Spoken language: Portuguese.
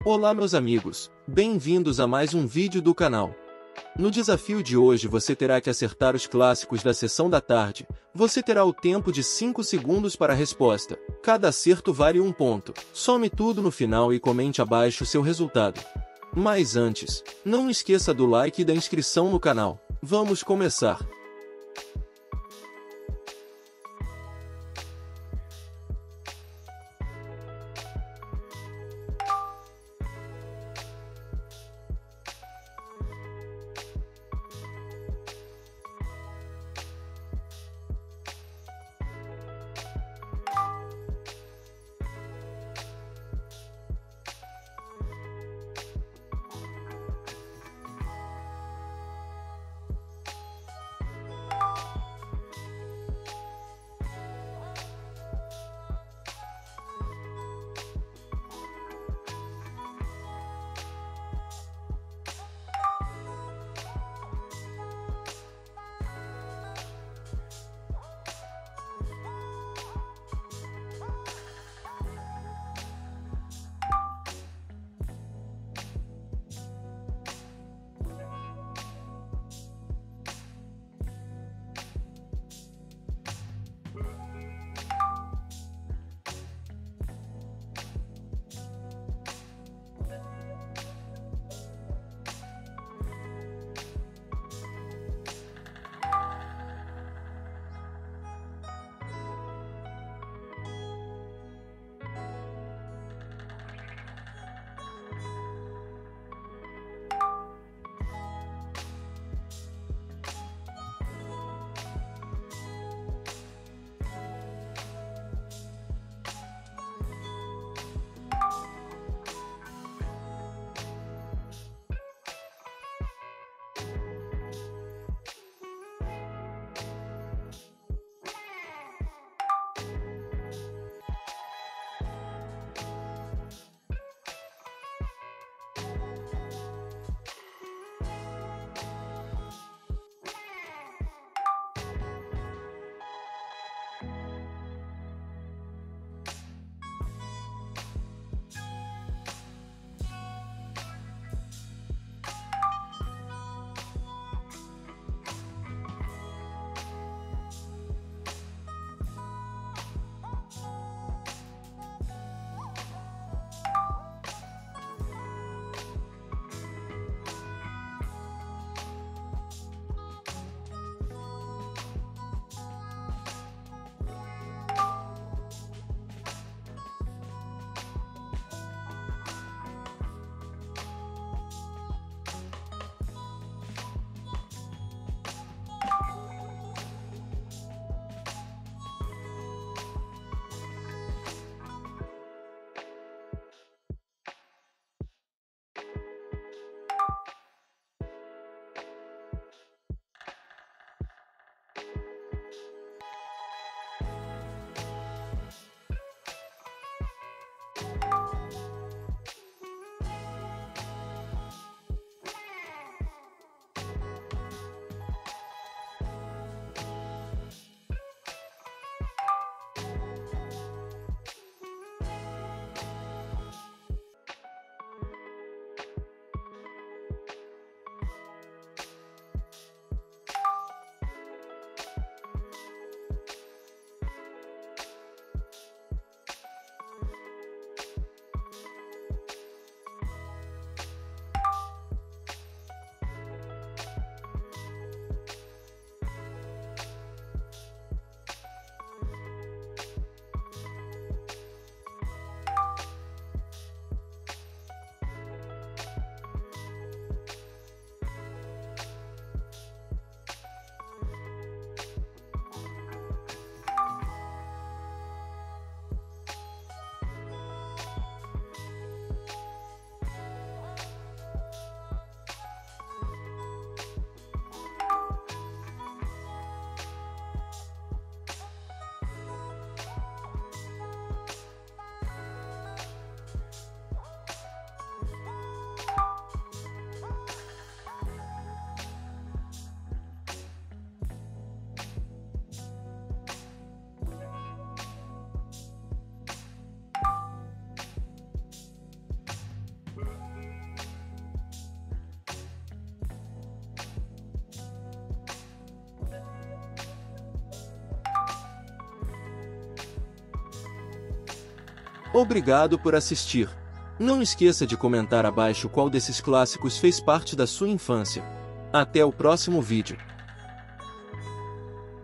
Olá meus amigos, bem-vindos a mais um vídeo do canal. No desafio de hoje você terá que acertar os clássicos da sessão da tarde. Você terá o tempo de 5 segundos para a resposta. Cada acerto vale 1 ponto. Some tudo no final e comente abaixo seu resultado. Mas antes, não esqueça do like e da inscrição no canal. Vamos começar! Obrigado por assistir. Não esqueça de comentar abaixo qual desses clássicos fez parte da sua infância. Até o próximo vídeo.